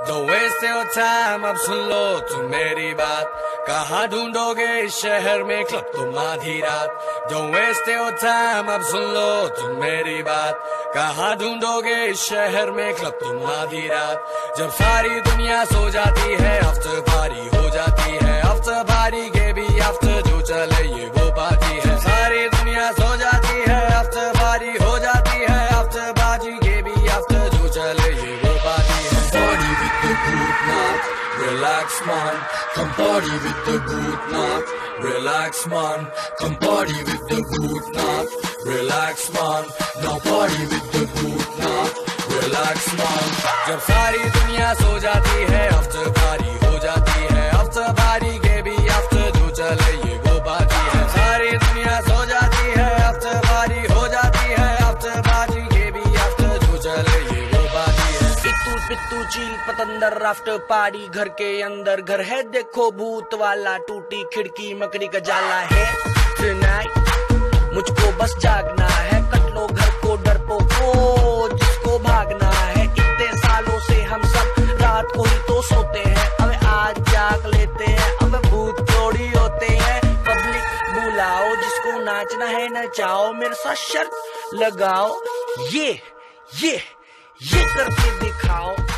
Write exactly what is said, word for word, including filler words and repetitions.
Don't waste your time, अब सुन लो तुम मेरी बात। कहाँ ढूंढोगे इस शहर में क्लब तुम आधी रात। Don't waste your time, अब सुन लो तुम मेरी बात। कहाँ ढूंढोगे इस शहर में क्लब तुम आधी रात। जब सारी दुनिया सो जाती है आफ्टर पार्टी हो जाती है। आफ्टर पार्टी के भी आफ्टर जो चले ये वो पार्टी है। सारी दुनिया सो जाती है आफ्टर पार्टी हो जाती है। आफ्टर पार्टी के भी आफ्टर जो चले ये वो पार्टी है। Party with the good night, relax man. Come party with the good night, relax man. Come party with the good night, relax man. Now party with the good night, relax man. जब सारी दुनिया सो जाती है after party हो जाती है। After party के भी आफ्टर जो चले ये वो पार्टी है। सारी दुनिया सो जाती है आफ्टर पार्टी हो जाती है। आफ्टर पार्टी के भी आफ्टर जो चले ये वो पार्टी है। इतू पितू चील पतंदर आफ्टर पार्टी घर के अंदर घर है देखो भूत वाला। टूटी खिड़की मकड़ी का जाला है। Tonight मुझको बस जागना है। कट लो घर को डरपोको जिसको भागना है। इतने सालों से हम सब रात को ही तो सोते हैं। अब आज जाग लेते हैं। अब भूत थोड़ी होते हैं। पब्लिक बुलाओ जिसको नाचना है नचाओ। मेरे साथ शर्त लगाओ ये ये ये करके दिखाओ।